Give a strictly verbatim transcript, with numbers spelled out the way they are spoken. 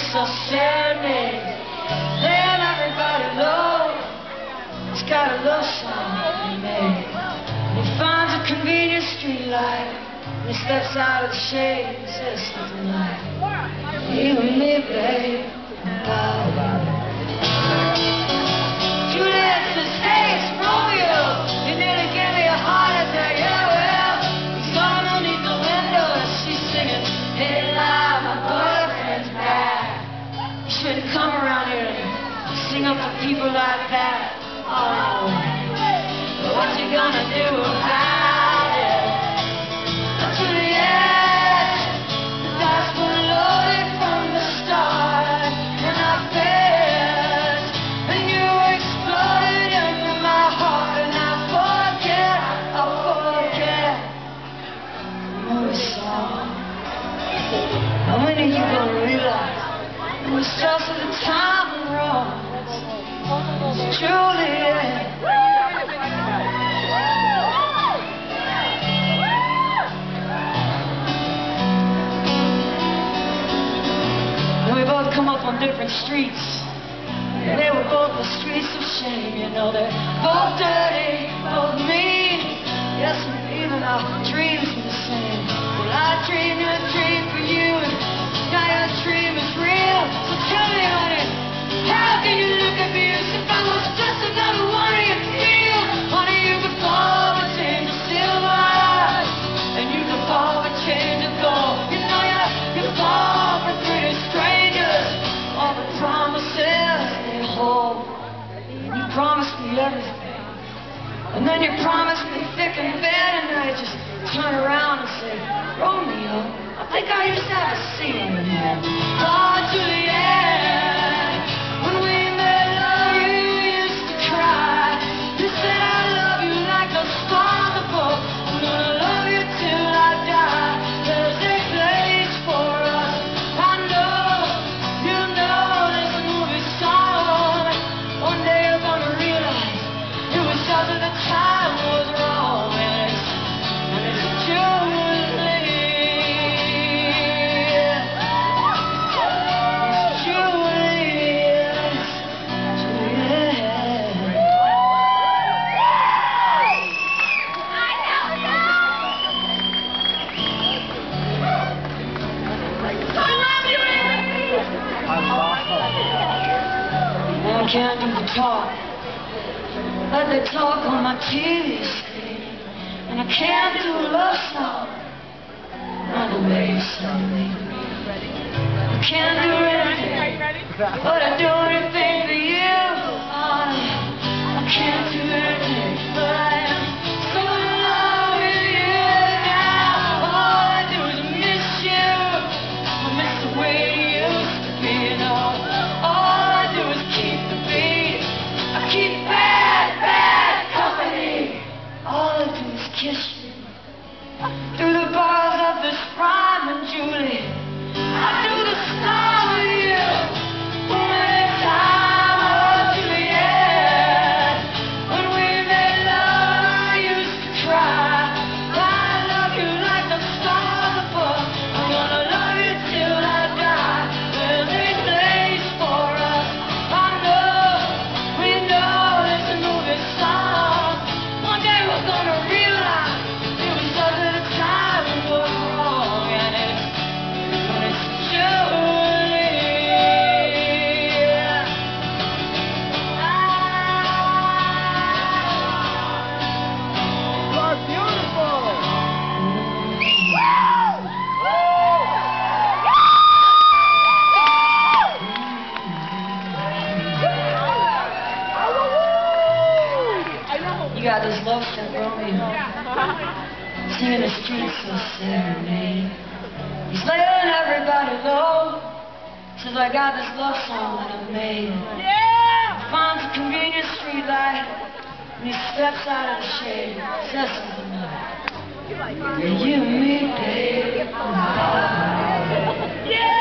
so serenade, let everybody know he's got a love song he made. He finds a convenient street light, and he steps out of the shade and says something like, you and me, babe, Juliet says, hey, it's Romeo, you nearly gave me a heart attack. Yeah, well, he's gone underneath the window and she's singing, hey, love, my boyfriend's back. You shouldn't come around here and sing up for people like that. Oh, but what you gonna do about it? Juliet, the dice were loaded from the start, and I bet, and you exploded into my heart, and I forget, I forget the movie song. And when are you gonna realize it was just at the time wrong? Juliet. We both come up on different streets, and they were both the streets of shame. You know, they're both dirty, both mean. Yes, and even our dreams were the same. Well, I dreamed a dream for you, and now your dream is real. So tell me, honey, how can you look at me as if I was just another one of your feels? Honey, you could fall and change to silver, and you could fall and change to gold. You know, you, you fall for pretty strangers. All the promises they hold. You promised me everything, and then you promised me thick and thin, and now you just turn around and say, Romeo, I think I used to have a scene with you. Oh, Juliet, when we made love, you used to cry. You said I love you like the star on the boat. I'm gonna love you till I die. There's a place for us. I know, you know there's a movie song. One day you're gonna realize it was just at the time was wrong. And it's, and it's Juliet. I can't do the talk, but they talk on my T V screen, and I can't do a love song, not the way you sung me. I can't do anything, but I do anything for you. I, I can't do anything, but I am so in love with you now. All I do is miss you. I miss the way you used to be, you know. All I do is keep keep bad, bad company. All I do is kiss you through the bars of this rhyming Julie. I do the star with you one at a time. Oh, Juliet, when we made love, I used to cry. I love you like the stars above. I'm gonna love you till I die. There's a place for us. I know. We're gonna realize it was just at a time it was wrong, and it's, and it's Juliet. You are beautiful. You got this love song, Romeo, singing the streets so serenade. He's letting everybody know. Says I got this love song that I made. Yeah! He finds a convenient street light, and he steps out of the shade. Says something like, you and me, babe. Yeah!